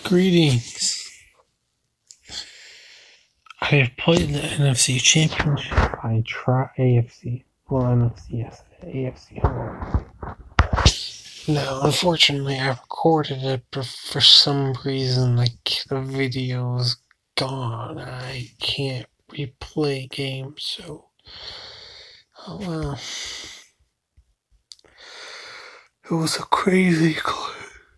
Greetings. I have played the NFC Championship. I tried AFC. Well, NFC yesterday. AFC. Now, unfortunately, I recorded it, but for some reason, the video is gone. I can't replay games, so. Oh well. It was a crazy clip.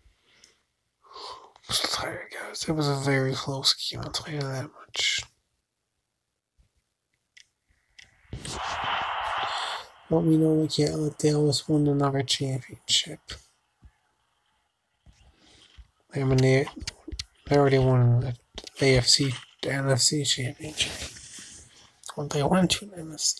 I'm tired, guys. It was a very close game, I'll tell you that much. But we know we can't let Dallas win another championship. I mean, they already won the AFC, the NFC championship. Well, they went to an NFC.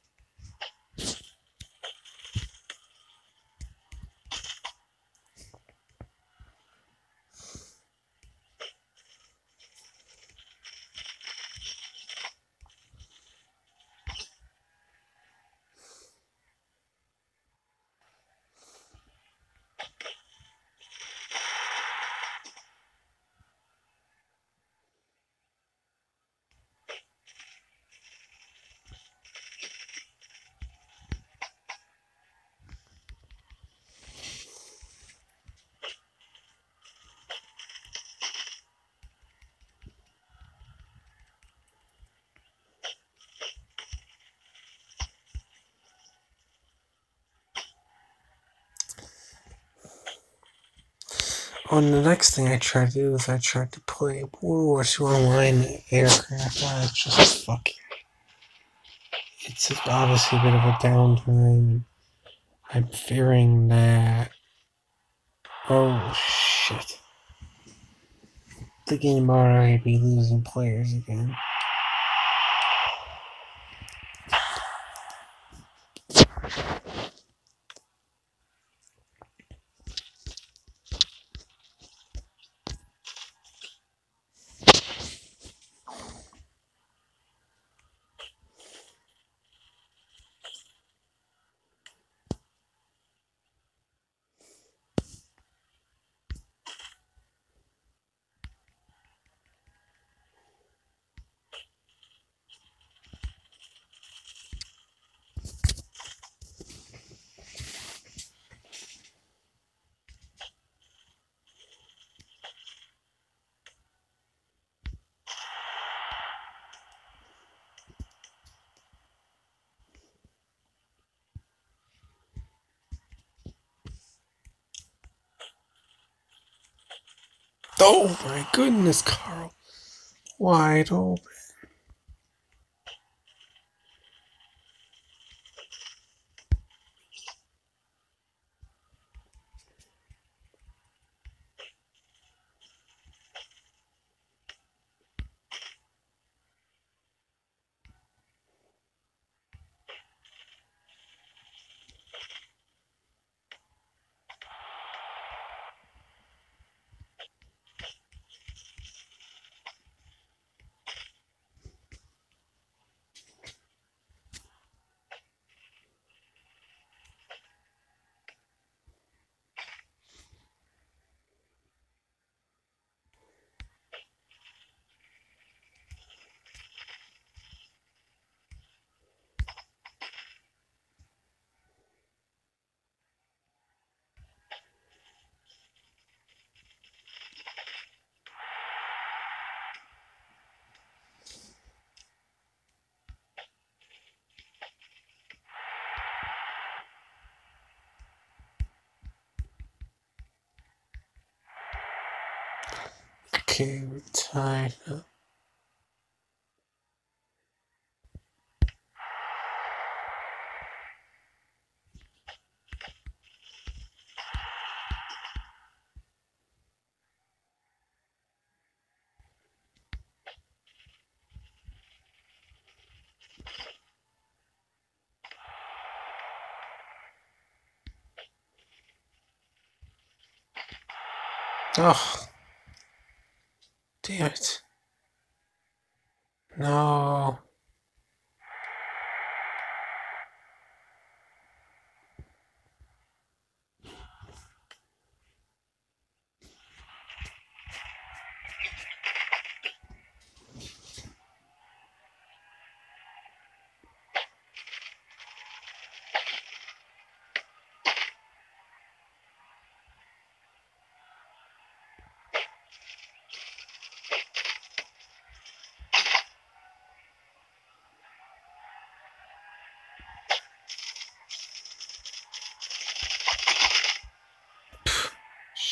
Oh, and the next thing I tried to do is I tried to play World War II Online aircraft. It's just fucking. It's obviously a bit of a downtime. I'm fearing that. Oh shit. The game might already be losing players again. Oh my goodness, Carl. Wide open. Okay, we're tied up. Oh, damn it. No.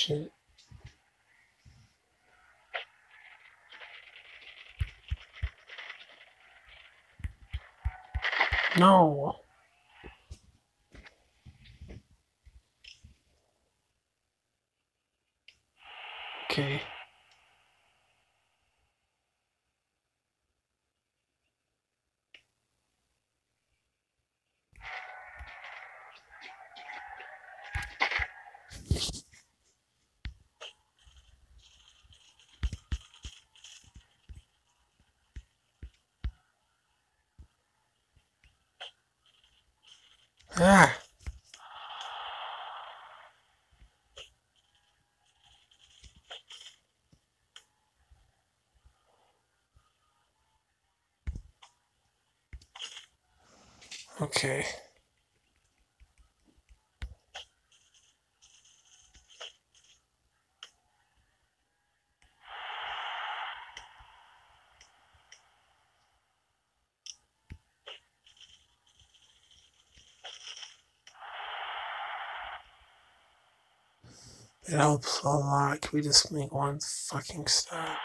Shit. No. Okay. Ah. Okay. It helps a lot. Can we just make one fucking stop?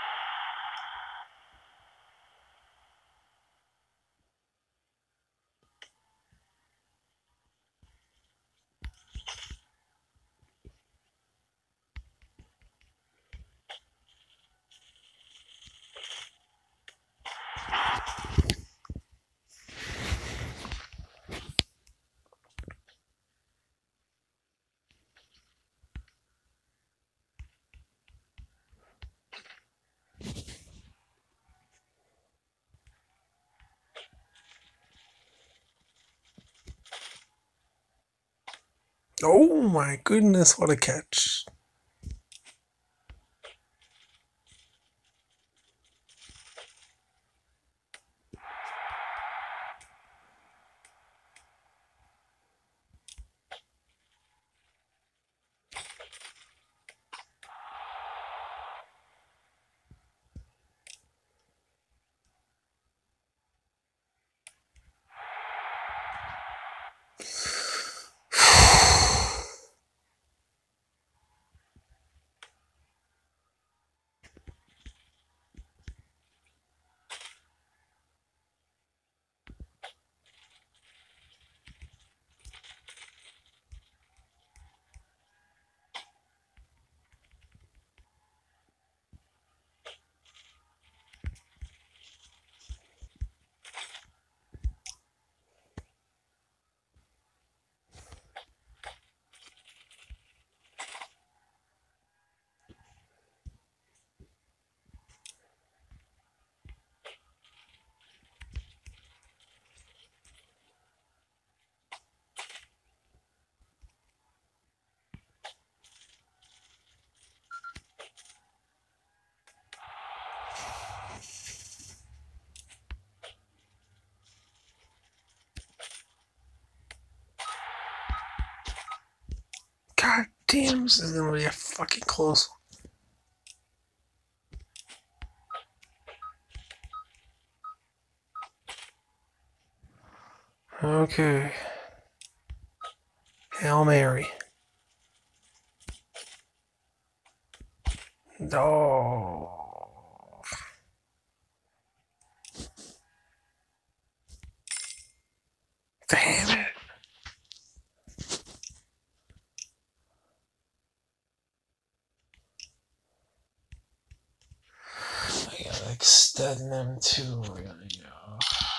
Oh my goodness, what a catch. God damn, this is gonna be a fucking close one. Okay. Hail Mary. Oh. Damn it. I gotta extend them too. Yeah.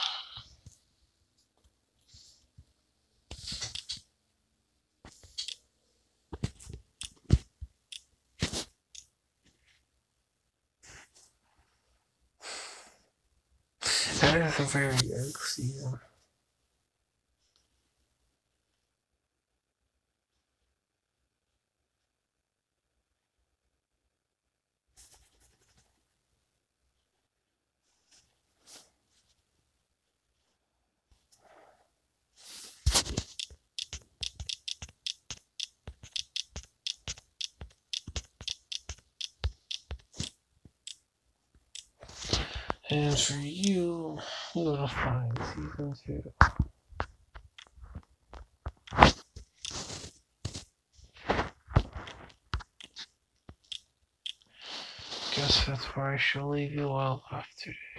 That is a very good season. And for you, you're gonna find season 2. guess that's where I shall leave you all off today.